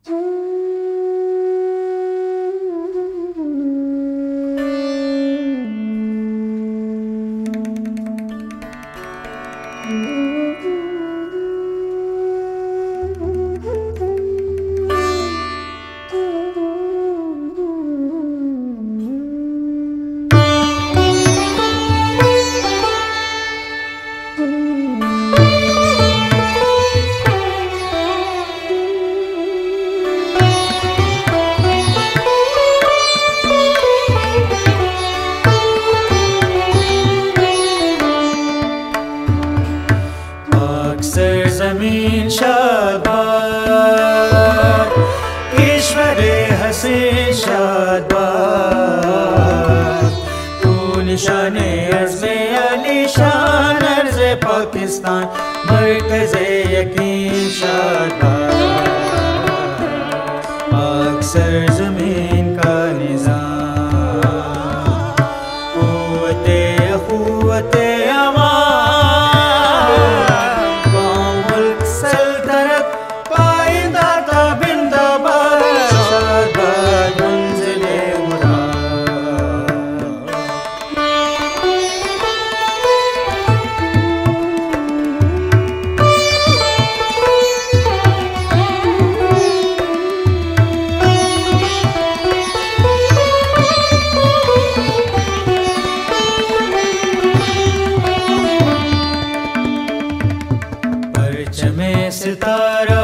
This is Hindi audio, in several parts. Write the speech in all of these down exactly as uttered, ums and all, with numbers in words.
जमीन शाबाद ईश्वरे हसीन शाबाद तू निशाने अज़्मे अलीशान अर्ज़े पाकिस्तान मरकज़े यकीन शाबाद अक्सर ज़मीन का निज़ाम क़ुव्वते अख़ुव्वते में सितारा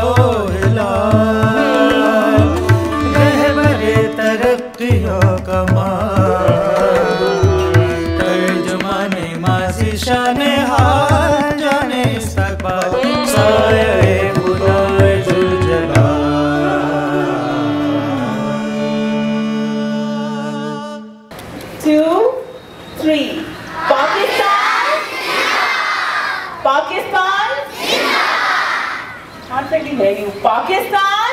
हिलाल रहबरे तरक्कियों कमाल तर्जुमाने माज़ी शाने हाल जाने इस्तक़बाल साये खुदाए जुल जलाल। Two, three. Pakistan. Pakistan. Not really hear you. Pakistan.